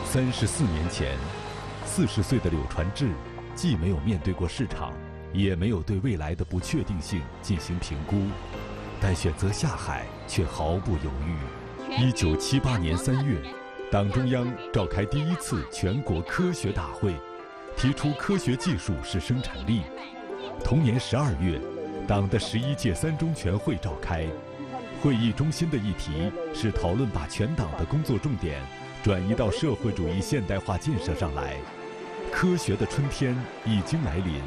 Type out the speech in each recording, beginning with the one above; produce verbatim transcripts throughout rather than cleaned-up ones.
三十四年前，四十岁的柳传志既没有面对过市场，也没有对未来的不确定性进行评估，但选择下海却毫不犹豫。一九七八年三月，党中央召开第一次全国科学大会，提出科学技术是生产力。同年十二月，党的十一届三中全会召开，会议中心的议题是讨论把全党的工作重点转移到社会主义现代化建设上来。科学的春天已经来临。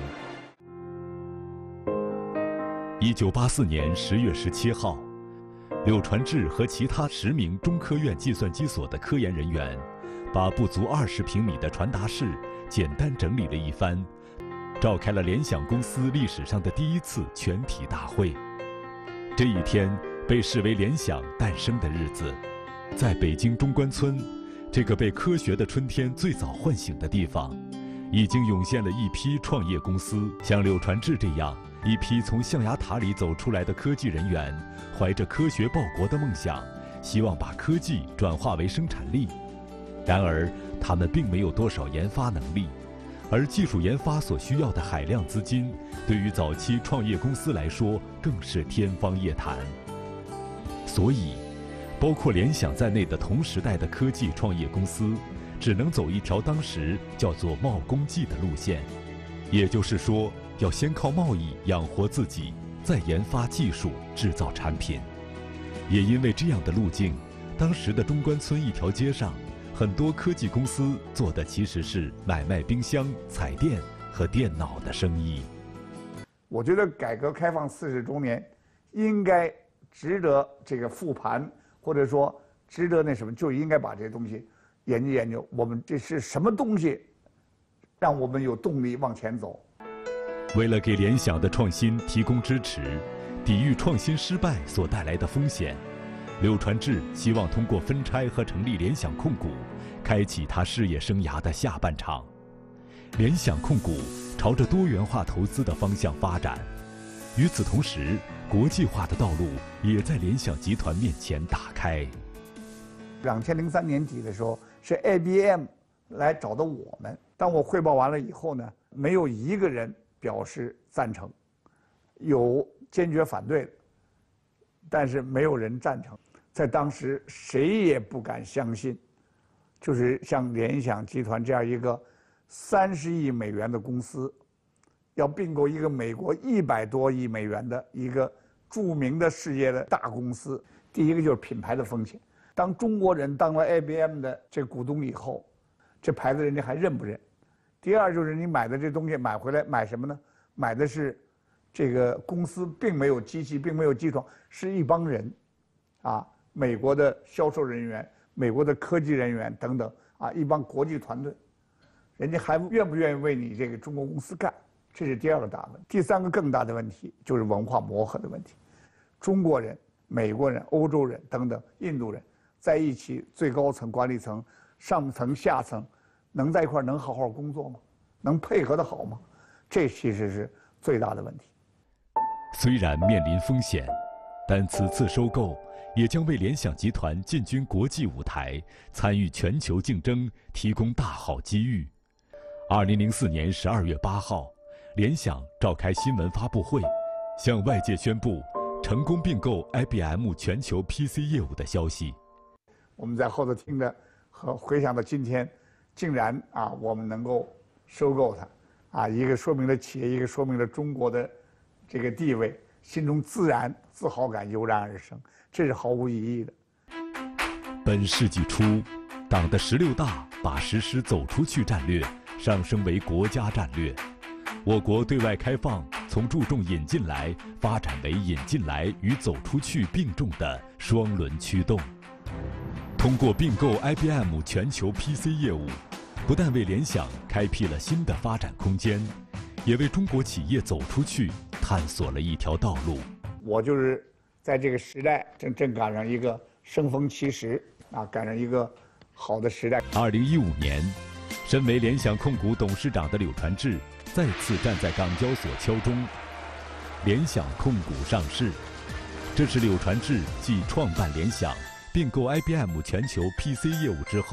一九八四年十月十七号，柳传志和其他十名中科院计算机所的科研人员，把不足二十平米的传达室简单整理了一番，召开了联想公司历史上的第一次全体大会。这一天被视为联想诞生的日子，在北京中关村，这个被科学的春天最早唤醒的地方，已经涌现了一批创业公司，像柳传志这样一批从象牙塔里走出来的科技人员，怀着科学报国的梦想，希望把科技转化为生产力。然而，他们并没有多少研发能力，而技术研发所需要的海量资金，对于早期创业公司来说更是天方夜谭。所以，包括联想在内的同时代的科技创业公司，只能走一条当时叫做冒功绩的路线，也就是说，要先靠贸易养活自己，再研发技术、制造产品。也因为这样的路径，当时的中关村一条街上，很多科技公司做的其实是买卖冰箱、彩电和电脑的生意。 我觉得改革开放四十周年，应该值得这个复盘，或者说值得那什么，就应该把这些东西研究研究。我们这是什么东西，让我们有动力往前走？ 为了给联想的创新提供支持，抵御创新失败所带来的风险，柳传志希望通过分拆和成立联想控股，开启他事业生涯的下半场。联想控股朝着多元化投资的方向发展，与此同时，国际化的道路也在联想集团面前打开。 两千零三年底的时候，是 I B M 来找的我们。当我汇报完了以后呢，没有一个人表示赞成，有坚决反对的，但是没有人赞成。在当时，谁也不敢相信，就是像联想集团这样一个三十亿美元的公司，要并购一个美国一百多亿美元的一个著名的世界的大公司。第一个就是品牌的风险。当中国人当了 I B M 的这股东以后，这牌子人家还认不认？第二就是你买的这东西买回来买什么呢？买的是这个公司并没有机器，并没有集团，是一帮人，啊，美国的销售人员、美国的科技人员等等啊，一帮国际团队，人家还愿不愿意为你这个中国公司干？这是第二个大问题。第三个更大的问题就是文化磨合的问题。中国人、美国人、欧洲人等等印度人在一起，最高层、管理层、上层、下层，能在一块儿能好好工作吗？能配合得好吗？这其实是最大的问题。 虽然面临风险，但此次收购也将为联想集团进军国际舞台、参与全球竞争提供大好机遇。二零零四年十二月八号，联想召开新闻发布会，向外界宣布成功并购 I B M 全球 P C 业务的消息。 我们在后头听着和回想到今天，竟然啊，我们能够收购它，啊，一个说明了企业，一个说明了中国的这个地位，心中自然自豪感油然而生，这是毫无疑义的。 本世纪初，党的十六大把实施走出去战略上升为国家战略，我国对外开放从注重引进来发展为引进来与走出去并重的双轮驱动。通过并购 I B M 全球 P C 业务，不但为联想开辟了新的发展空间，也为中国企业走出去探索了一条道路。 我就是在这个时代正正赶上一个生逢其时啊，赶上一个好的时代。 二零一五年，身为联想控股董事长的柳传志再次站在港交所敲钟，联想控股上市。这是柳传志继创办联想、并购 I B M 全球 P C 业务之后，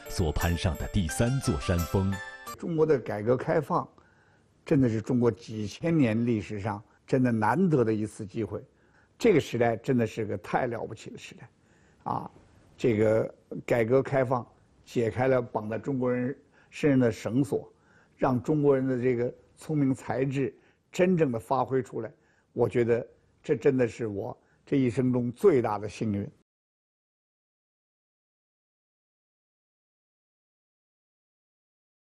所攀上的第三座山峰。 中国的改革开放，真的是中国几千年历史上真的难得的一次机会。这个时代真的是个太了不起的时代，啊，这个改革开放解开了绑在中国人身上的绳索，让中国人的这个聪明才智真正的发挥出来。我觉得这真的是我这一生中最大的幸运。